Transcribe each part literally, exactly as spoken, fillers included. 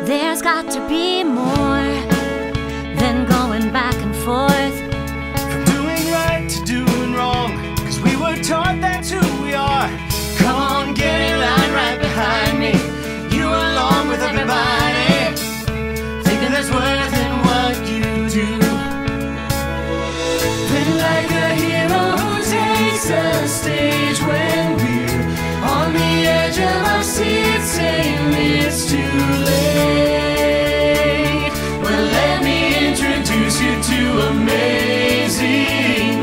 There's got to be more than going back and forth. From doing right to doing wrong, cause we were taught that's who we are. Come on, get in line right behind me. You along with everybody, thinking there's worth in what you do. Been like a hero who takes the stage when we're on the edge of our seat, saying it's too late. Well, let me introduce you to amazing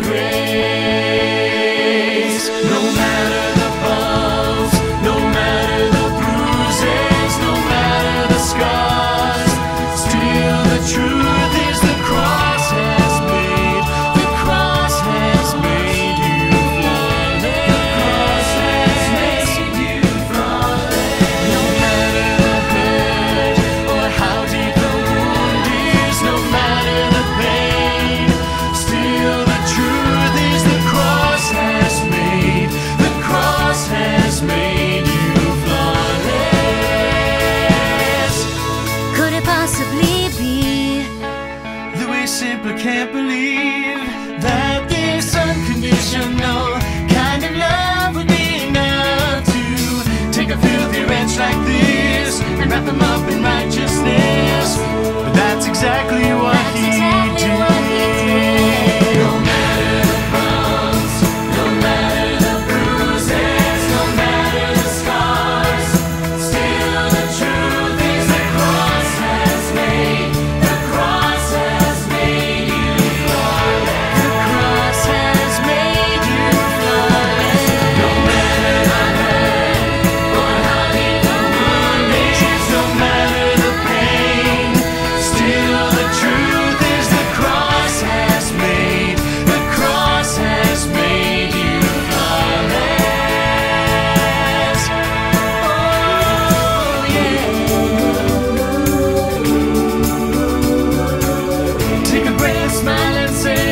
grace. No matter the bumps, no matter the bruises, no matter the scars, still the truth is the cross has made, the cross has made you flawless. The cross has made you flawless. No matter the hurt or how deep the wound is, no matter the pain, still the truth is the cross has made, the cross has made you flawless. Could it possibly be That we simply can't believe that this unconditional kind of love would be enough to take a filthy wretch like this and wrap him up in righteousness. But that's exactly what That's he exactly did. what he did. No matter the bumps, no matter the bruises, no matter the scars, still the truth is the cross has made, the cross has made you flawless. The cross has made you flawless. No matter the hurt or how deep the wound is, no matter the pain, still the truth is the cross has made, the cross has made you flawless. Oh yeah. Take a breath, smile and say